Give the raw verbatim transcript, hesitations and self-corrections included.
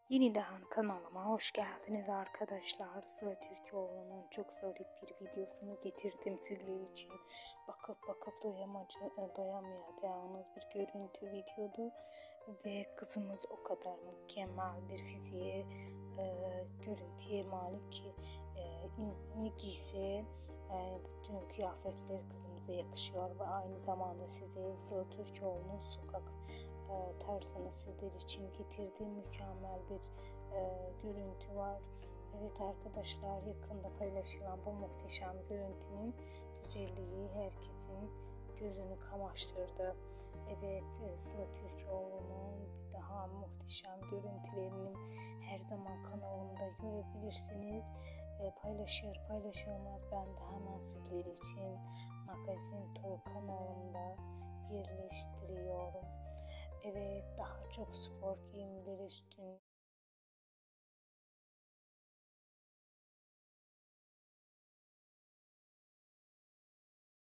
Yeniden kanalıma hoş geldiniz arkadaşlar. Sıla Türkoğlu'nun çok zarif bir videosunu getirdim sizler için. Bakıp bakıp doyamaca, doyamayacağınız bir görüntü videodu. Ve kızımız o kadar mükemmel bir fiziğe, e, görüntüye malik ki e, ne giyse e, bütün kıyafetler kızımıza yakışıyor. Ve aynı zamanda size Sıla Türkoğlu'nun sokak e, tarzını sizler için getirdiğim mükemmel bir e, görüntü var. Evet arkadaşlar, yakında paylaşılan bu muhteşem görüntünün güzelliği herkesin gözünü kamaştırdı. Evet, e, Sıla Türkoğlu'nun daha muhteşem görüntülerini her zaman kanalımda görebilirsiniz. E, paylaşır paylaşılmaz ben de hemen sizler için Magazin Turu kanalımda yerleştiriyorum. Evet, daha çok spor giyimleri üstün